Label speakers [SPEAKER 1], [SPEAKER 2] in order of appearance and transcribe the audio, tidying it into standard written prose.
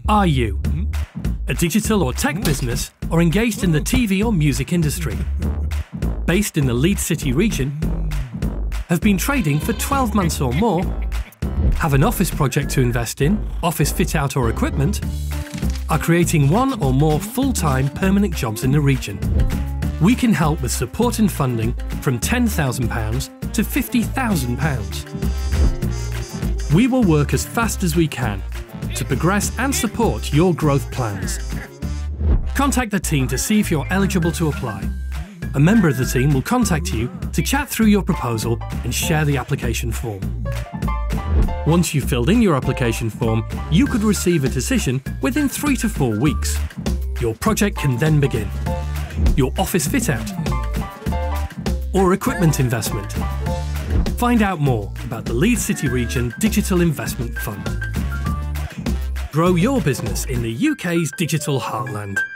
[SPEAKER 1] Are you a digital or tech business or engaged in the TV or music industry? Based in the Leeds City region? Have been trading for 12 months or more? Have an office project to invest in, office fit-out or equipment? Are creating one or more full-time permanent jobs in the region? We can help with support and funding from £10,000 to £50,000. We will work as fast as we can to progress and support your growth plans. Contact the team to see if you're eligible to apply. A member of the team will contact you to chat through your proposal and share the application form. Once you've filled in your application form, you could receive a decision within 3 to 4 weeks. Your project can then begin. Your office fit-out or equipment investment. Find out more about the Leeds City Region Digital Investment Fund. Grow your business in the UK's digital heartland.